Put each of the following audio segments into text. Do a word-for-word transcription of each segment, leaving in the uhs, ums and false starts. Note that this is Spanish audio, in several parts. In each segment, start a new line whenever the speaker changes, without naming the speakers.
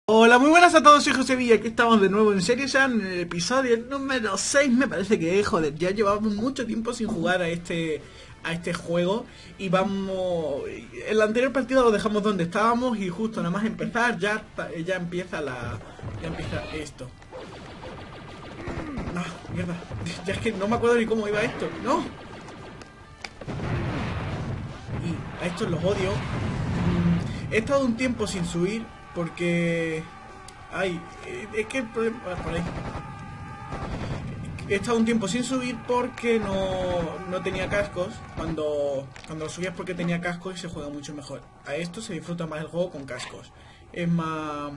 Hola, muy buenas a todos, soy José Villa, aquí estamos de nuevo en Series en el episodio número seis, me parece que es, joder, ya llevamos mucho tiempo sin jugar a este a este juego y vamos, el anterior partido lo dejamos donde estábamos y justo nada más empezar ya, ya empieza la, ya empieza esto. No, mierda, ya es que no me acuerdo ni cómo iba esto, no. Y a estos los odio. He estado un tiempo sin subir porque... Ay, es que el problema... Por ahí. He estado un tiempo sin subir porque no, no tenía cascos. Cuando, cuando lo subía es porque tenía cascos y se juega mucho mejor. A esto se disfruta más el juego con cascos. Es más...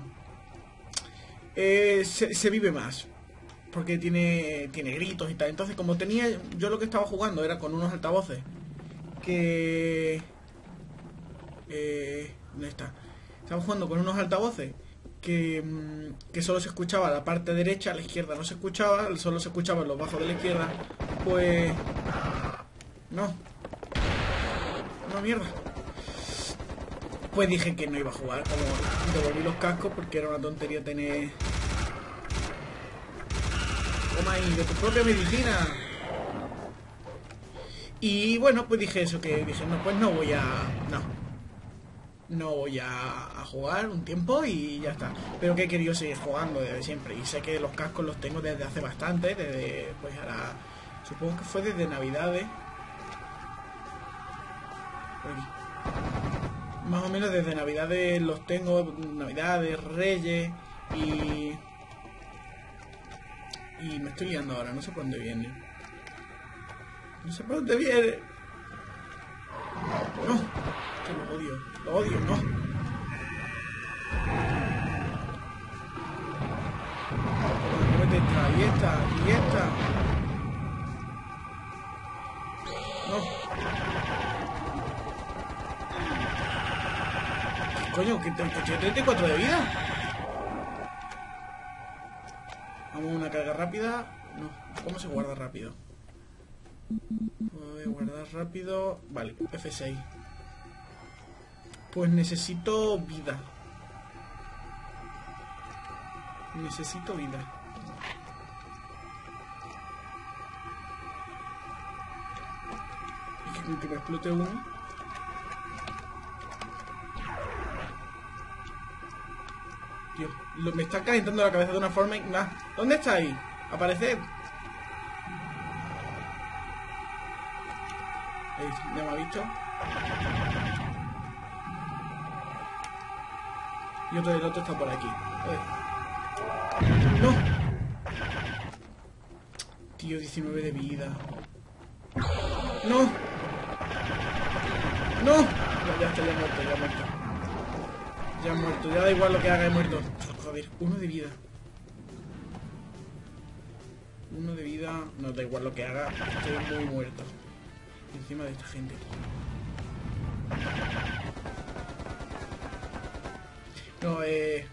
Eh, se, se vive más. Porque tiene, tiene gritos y tal. Entonces como tenía... Yo lo que estaba jugando era con unos altavoces. Que... Eh, ¿Dónde está? Estaba jugando con unos altavoces que, que solo se escuchaba la parte derecha, a la izquierda no se escuchaba, solo se escuchaban los bajos de la izquierda. Pues... No. No, mierda. Pues dije que no iba a jugar, como devolví los cascos porque era una tontería tener... Toma ahí, de tu propia medicina. Y bueno, pues dije eso, que dije, no, pues no voy a... No. No voy a, a jugar un tiempo y ya está. Pero que he querido seguir jugando desde siempre. Y sé que los cascos los tengo desde hace bastante. Desde, pues ahora... Supongo que fue desde Navidades. Por aquí. Más o menos desde Navidades los tengo. Navidades, Reyes. Y... Y me estoy liando ahora. No sé por dónde viene. No sé por dónde viene. No. Que lo odio. Lo odio, no. Mete esta, y esta, y esta. No. ¿Qué coño? ¿Que tengo treinta y cuatro de vida? Vamos a una carga rápida. No. ¿Cómo se guarda rápido? Voy a guardar rápido. Vale, F seis. Pues necesito vida. Necesito vida. Y que, que me explote uno. Dios, lo, me está calentando la cabeza de una forma... Nah. ¿Dónde está ahí? Apareced. Ahí, ya me ha visto. Y otro del otro está por aquí. ¡No! Tío, diecinueve de vida. ¡No! ¡No! Ya, ya está, ya muerto, ya muerto. Ya muerto, ya da igual lo que haga, he muerto. Joder, uno de vida. Uno de vida, no da igual lo que haga, estoy muy muerto. Encima de esta gente, No, eh...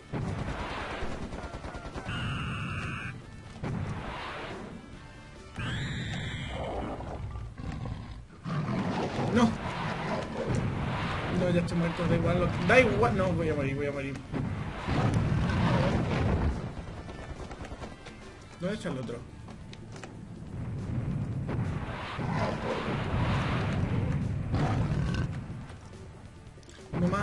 No. No, ya estoy muerto, da igual lo que... Da igual... No, voy a morir, voy a morir. ¿Dónde está el otro? Uno más.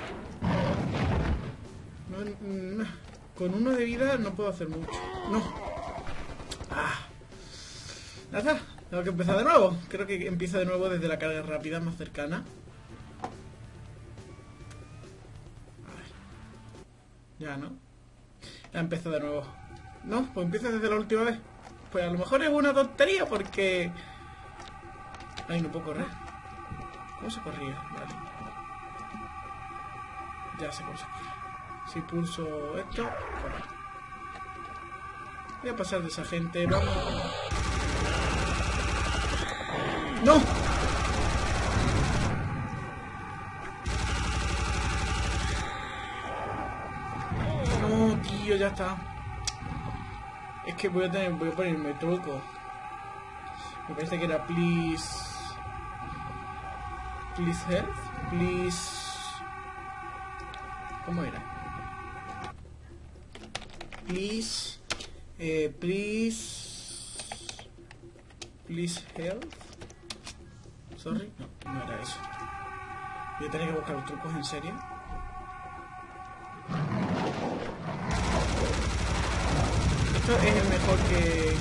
No, no. Con uno de vida no puedo hacer mucho. No. Ah. Nada, tengo que empezar de nuevo. Creo que empiezo de nuevo desde la carga rápida más cercana. A ver. Ya, ¿no? Ya empiezo de nuevo. No, pues empiezo desde la última vez. Pues a lo mejor es una tontería porque... Ay, no puedo correr. ¿Cómo se corría? Vale. Ya sé cómo se corre. Si pulso esto, corre. Voy a pasar de esa gente. Vamos. ¡No! No, tío, ya está. Es que voy a tener, voy a ponerme truco. Me parece que era please. Please help. Please. ¿Cómo era? please. Eh, please. Please help. Sorry. No, no era eso. Voy a tener que buscar los trucos en serio. Esto es el mejor que...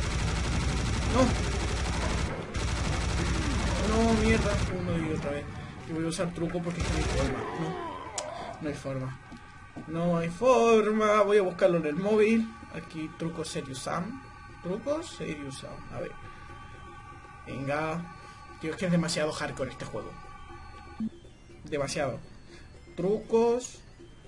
No. No, mierda. Uno y otra vez. Y voy a usar truco porque es que no hay forma. No. No hay forma. No hay forma. Voy a buscarlo en el móvil. Aquí, truco Serious Sam. Trucos Serious Sam. A ver. Venga. Tío, es que es demasiado hardcore este juego. Demasiado. Trucos.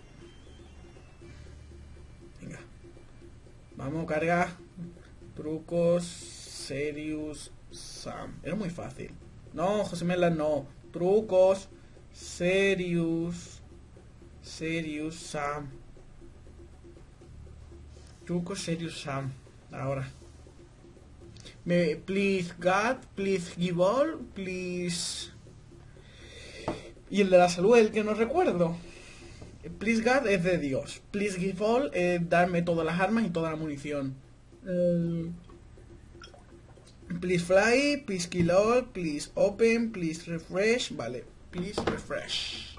Venga. Vamos, carga. Trucos Serious Sam. Era muy fácil. No, José Mela, no. Trucos Serious Serious Sam. Trucos Serious Sam. Ahora. Me, please God, please give all, please. Y el de la salud, el que no recuerdo. Please God es de Dios. Please give all es darme todas las armas y toda la munición. Um, please fly, please kill all, please open, please refresh. Vale, please refresh.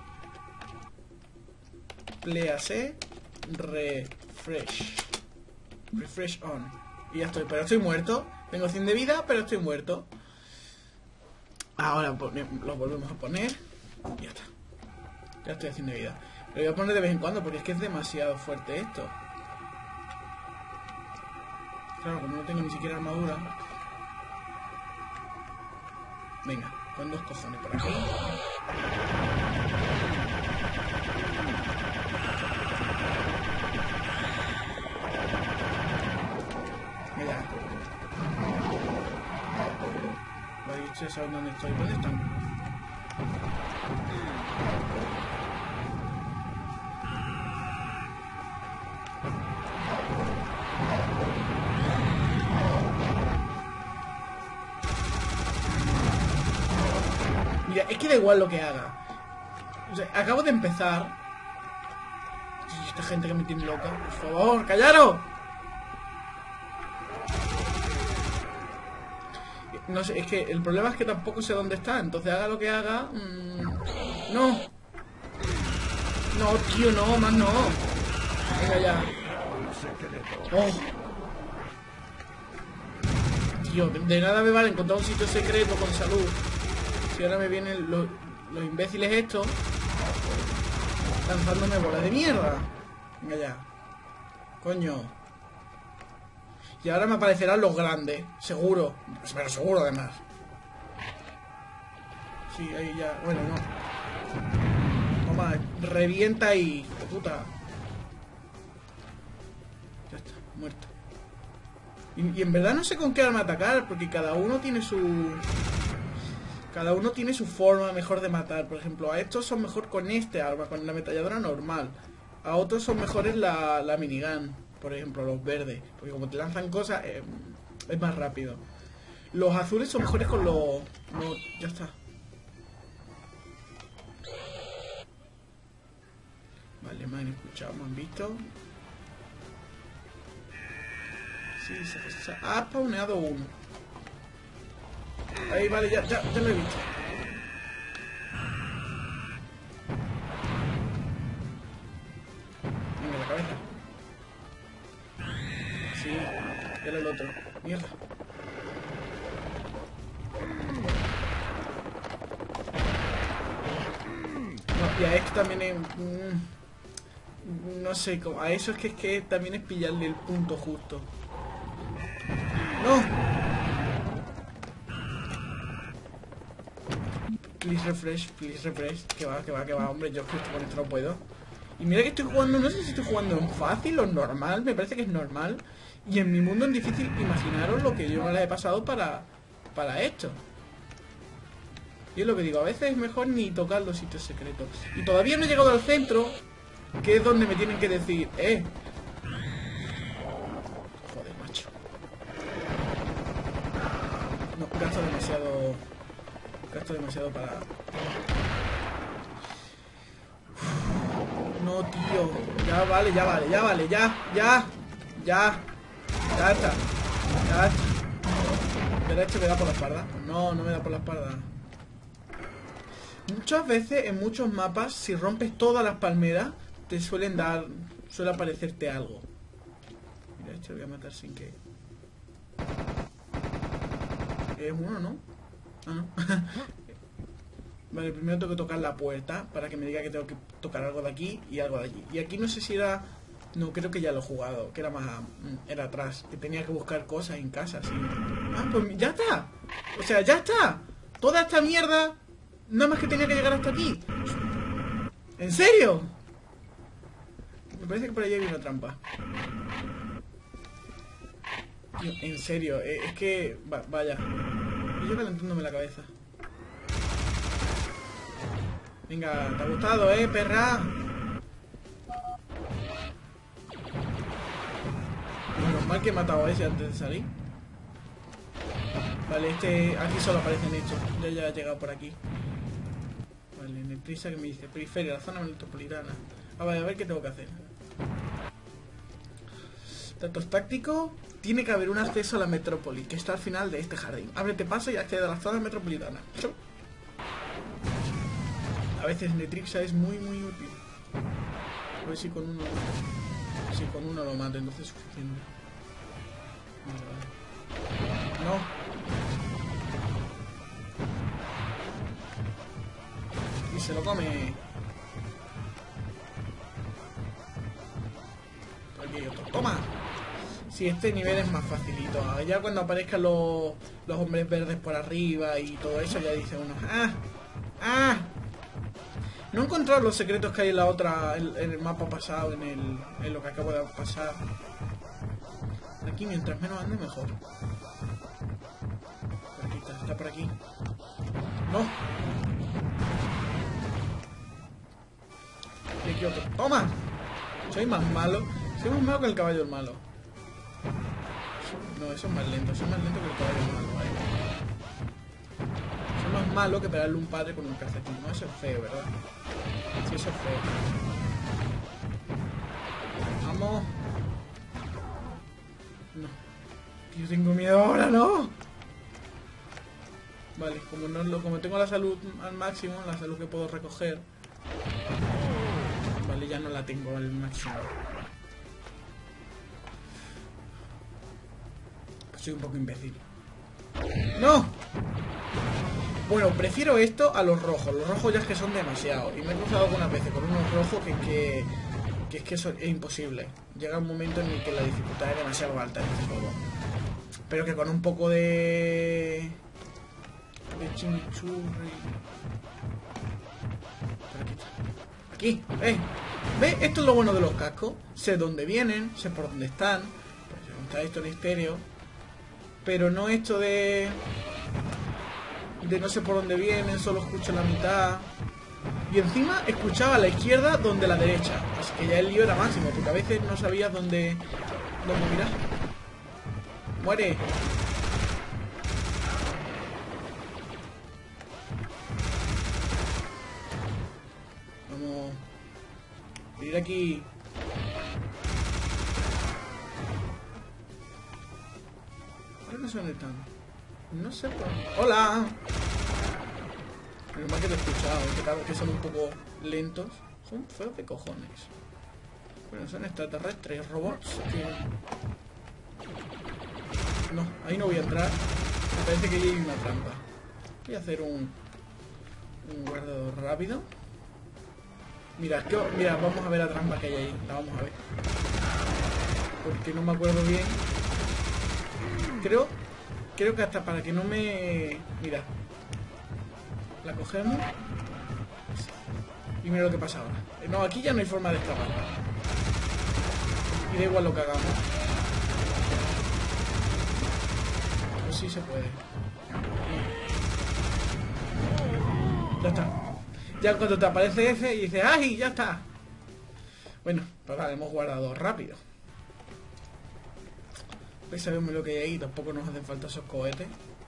Please refresh. Refresh on. Y ya estoy, pero estoy muerto. Tengo cien de vida, pero estoy muerto. Ahora lo volvemos a poner. Y ya está. Ya estoy a cien de vida. Lo voy a poner de vez en cuando porque es que es demasiado fuerte esto. Claro, como no tengo ni siquiera armadura. Venga, con dos cojones por aquí. Mira. Vale, ustedes saben dónde estoy. ¿Dónde están? Mira, es que da igual lo que haga. O sea, acabo de empezar. Y esta gente que me tiene loca. Por favor, callaros. No sé, es que el problema es que tampoco sé dónde está. Entonces haga lo que haga. Mmm, no. No, tío, no, más no. Venga ya. Oh. Tío, de nada me vale encontrar un sitio secreto con salud. Y ahora me vienen los, los imbéciles estos lanzándome bolas de mierda. Venga ya. Coño. Y ahora me aparecerán los grandes. Seguro. Pero seguro además. Sí, ahí ya. Bueno, no. Toma, revienta ahí. Puta. Ya está, muerto. Y, y en verdad no sé con qué arma atacar. Porque cada uno tiene su... Cada uno tiene su forma mejor de matar. Por ejemplo, a estos son mejor con este arma, con la ametralladora normal. A otros son mejores la, la minigun. Por ejemplo, los verdes. Porque como te lanzan cosas, eh, es más rápido. Los azules son mejores con los... No, ya está. Vale, me han escuchado, me han visto. Sí, se, se ha spawneado uno. Ahí, vale, ya, ya, ya lo he visto. Venga, la cabeza. Sí, era el otro. Mierda. No, y a este también es... Mmm, no sé, como, a eso es que, es que también es pillarle el punto justo. ¡No! Please refresh, please refresh. Que va, que va, que va, hombre, yo justo con esto no puedo. Y mira que estoy jugando, no sé si estoy jugando en fácil o en normal, me parece que es normal. Y en mi mundo en difícil, imaginaros lo que yo me la he pasado para, para esto. Y es lo que digo, a veces es mejor ni tocar los sitios secretos. Y todavía no he llegado al centro, que es donde me tienen que decir, eh. Joder, macho. No, gasto demasiado... Gasto demasiado para... Uf, no, tío. Ya vale, ya vale, ya vale, ya, ya. Ya. Ya está. Ya está. Derecho me da por la espalda. No, no me da por la espalda. Muchas veces, en muchos mapas, si rompes todas las palmeras, te suelen dar... Suele aparecerte algo. Mira, este lo voy a matar sin que... Es uno, ¿no? Ah, no. Vale, primero tengo que tocar la puerta para que me diga que tengo que tocar algo de aquí y algo de allí. Y aquí no sé si era... No, creo que ya lo he jugado, que era más... Era atrás, que tenía que buscar cosas en casa, sí. Ah, pues ya está. O sea, ya está. Toda esta mierda... Nada más que tenía que llegar hasta aquí. ¿En serio? Me parece que por ahí hay una trampa. Tío, en serio, eh, es que... Va, vaya. Y yo calentándome la cabeza. Venga, ¿te ha gustado, eh, perra? Menos mal que he matado a ese antes de salir. Vale, este... Aquí solo aparecen estos. Yo ya he llegado por aquí. Vale, en el prisa que me dice periferia, la zona metropolitana. A ver, a ver qué tengo que hacer. Datos tácticos. Tiene que haber un acceso a la metrópoli, que está al final de este jardín. Ábrete paso y accede a la zona metropolitana. A veces Netrixa es muy muy útil. A ver si con uno... Si con uno lo mato, entonces es suficiente. No. Y se lo come. Aquí hay otro. ¡Toma! Sí, este nivel es más facilito. Ya cuando aparezcan los, los hombres verdes por arriba y todo eso, ya dice uno... ¡Ah! ¡Ah! No he encontrado los secretos que hay en la otra... En, en el mapa pasado, en, el, en lo que acabo de pasar. Aquí, mientras menos ande, mejor. Por aquí está, está por aquí. ¡No! Y aquí otro. ¡Toma! Soy más malo. Soy más malo que el caballo malo. No, eso es más lento. Soy más lento que el caballo malo, ¿vale? Soy más malo que pegarle un padre con un calcetín. No, eso es feo, ¿verdad? Sí, eso es feo. Vamos. No. Yo tengo miedo ahora, ¿no? Vale, como, no lo, como tengo la salud al máximo, la salud que puedo recoger. Vale, ya no la tengo al máximo. Pues soy un poco imbécil. ¡No! Bueno, prefiero esto a los rojos. Los rojos ya es que son demasiado. Y me he cruzado algunas veces con unos rojos que, que, que es que eso es imposible. Llega un momento en el que la dificultad es demasiado alta en este juego. Pero que con un poco de... de chimichurri... Aquí está. Aquí, ¿ves? ¿Ves? Esto es lo bueno de los cascos. Sé dónde vienen, sé por dónde están. Pues está esto en estéreo. Pero no esto de... de no sé por dónde vienen, solo escucho la mitad. Y encima escuchaba a la izquierda donde a la derecha. Así que ya el lío era máximo, porque a veces no sabías dónde... dónde mirar. ¡Muere! Vamos... a ir aquí... ¿Dónde son están? No sé por... ¡Hola! Menos mal que te he escuchado, que, claro, que son un poco lentos. Son feos de cojones. Bueno, son extraterrestres, robots que... No, ahí no voy a entrar. Me parece que ahí hay una trampa. Voy a hacer un... un guardado rápido. Mira, es que... Mira, vamos a ver la trampa que hay ahí. La vamos a ver. Porque no me acuerdo bien. Creo... Creo que hasta para que no me... Mira. La cogemos. Y mira lo que pasa ahora. No, aquí ya no hay forma de escapar. Y da igual lo que hagamos. Pues sí se puede. Ya está. Ya cuando te aparece ese y dices ¡ay! Ya está. Bueno, pues vale, hemos guardado rápido. Pues sabemos lo que hay ahí. Tampoco nos hacen falta esos cohetes.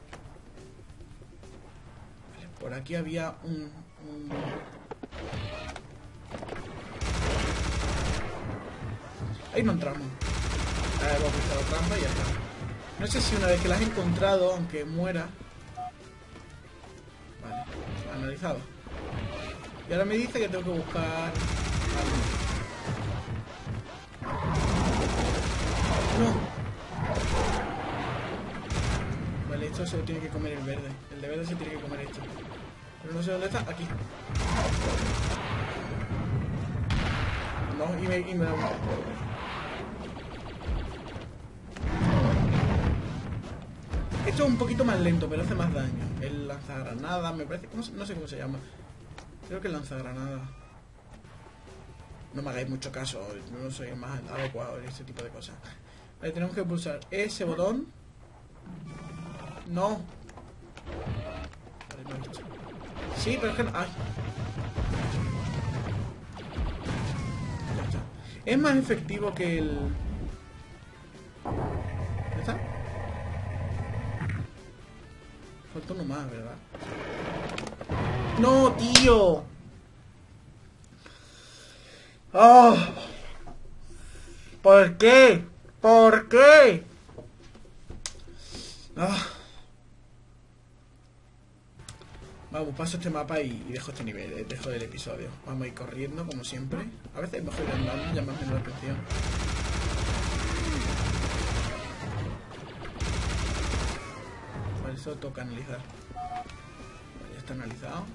Vale, por aquí había un... un... Ahí no entramos. Ah, hemos visto la trampa y ya está. No sé si una vez que la has encontrado, aunque muera... Vale, analizado. Y ahora me dice que tengo que buscar algo. No. Vale, esto se lo tiene que comer el verde. El de verde se tiene que comer esto. Pero no sé dónde está. Aquí. No, y me, y me da un... Esto es un poquito más lento, pero hace más daño. El lanzagranada, me parece... No sé, no sé cómo se llama. Creo que el lanzagranada. No me hagáis mucho caso, no soy el más adecuado en este tipo de cosas. Vale, tenemos que pulsar ese botón. No. Vale, no he visto. Sí, pero es que... Ay. Ya está. Es más efectivo que el... ¿Ya está? Falta uno más, ¿verdad? ¡No, tío! ¡Oh! ¿Por qué? ¿Por qué? ¡Ah! Vamos, paso este mapa y, y dejo este nivel, eh, dejo el episodio. Vamos a ir corriendo, como siempre. A veces es mejor ir andando, llama menos la atención. Vale, eso toca analizar. Vale, ya está analizado.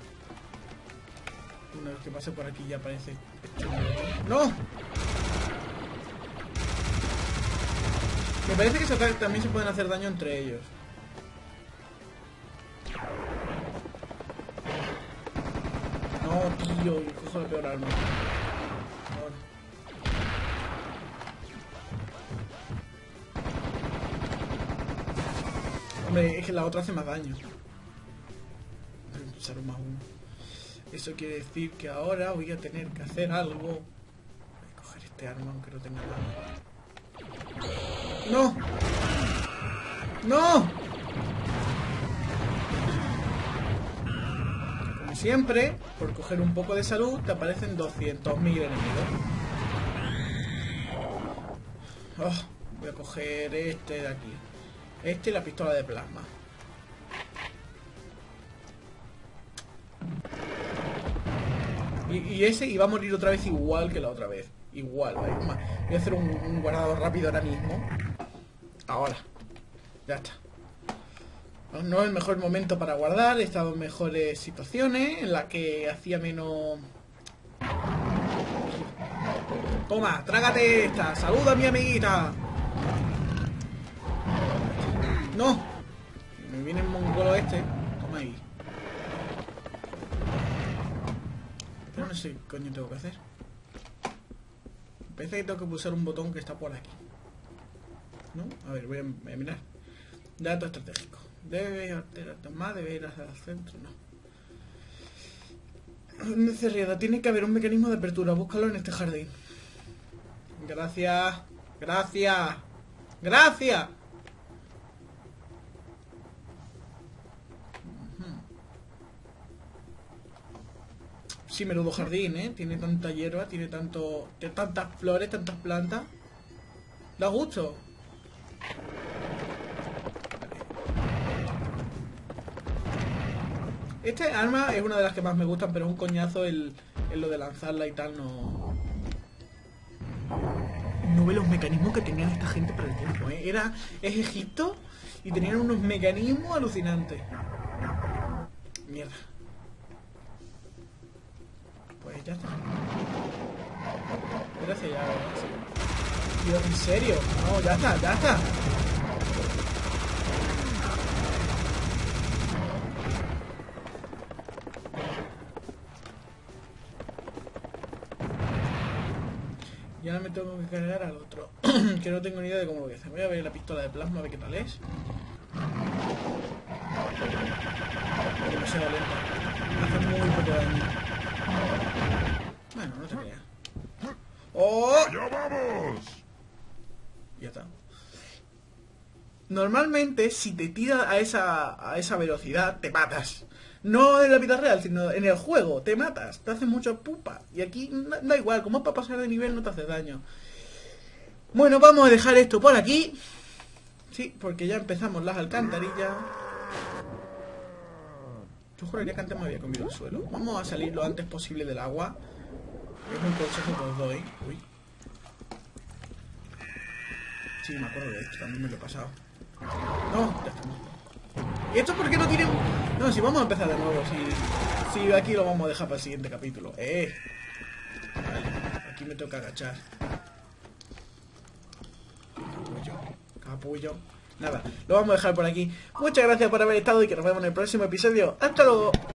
Una vez que pase por aquí ya aparece... ¡No! Me parece que esos ataques también se pueden hacer daño entre ellos. No, tío, yo cojo la peor arma. Ahora. Hombre, es que la otra hace más daño. Voy a usar un más uno. Eso quiere decir que ahora voy a tener que hacer algo. Voy a coger este arma aunque no tenga nada. ¡No! ¡No! Como siempre, por coger un poco de salud, te aparecen doscientos mil enemigos. Oh, voy a coger este de aquí. Este y la pistola de plasma. Y, y ese iba a morir otra vez igual que la otra vez. Igual, ¿vale? Voy a hacer un, un guardado rápido ahora mismo. Ahora. Ya está. No es el mejor momento para guardar. He estado en mejores situaciones en las que hacía menos... Toma, trágate esta. Saluda a mi amiguita. No. Me viene el mongolo este. Toma ahí. Pero no sé qué coño tengo que hacer. Me parece que tengo que pulsar un botón que está por aquí. ¿No? A ver, voy a, voy a mirar. Dato estratégico. Debe alterar más, debe ir hacia el centro, no. Cerrada, tiene que haber un mecanismo de apertura. Búscalo en este jardín. Gracias. Gracias. Gracias. Sí, menudo jardín, ¿eh? Tiene tanta hierba, tiene tanto... Tiene tantas flores, tantas plantas. Da gusto. Este arma es una de las que más me gustan, pero es un coñazo el, el lo de lanzarla y tal, no... No ve los mecanismos que tenían esta gente para el tiempo, ¿eh? Era... Es Egipto y tenían unos mecanismos alucinantes. Mierda. Pues ya está. Gracias, ya. Dios, ¿en serio? No, ya está, ya está. Y ahora me tengo que cargar al otro. Que no tengo ni idea de cómo lo voy a hacer. Voy a ver la pistola de plasma, a ver qué tal es. Demasiado lenta. Hace muy poco daño. Bueno, no te creas. ¡Oh!
¡Ya vamos!
Ya está. Normalmente, si te tiras a esa, a esa velocidad, te matas. No en la vida real, sino en el juego. Te matas, te hace mucho pupa. Y aquí da igual, como es para pasar de nivel no te hace daño. Bueno, vamos a dejar esto por aquí. Sí, porque ya empezamos las alcantarillas. Yo juraría que antes me había comido el suelo. Vamos a salir lo antes posible del agua. Es un consejo que os doy. Uy. Sí, me acuerdo de esto, también me lo he pasado. No, ya estamos. ¿Y esto por qué no tienen...? No, si vamos a empezar de nuevo. Si, si aquí lo vamos a dejar para el siguiente capítulo. Eh. Vale, aquí me toca agachar. Capullo, capullo. Nada, lo vamos a dejar por aquí. Muchas gracias por haber estado y que nos vemos en el próximo episodio. ¡Hasta luego!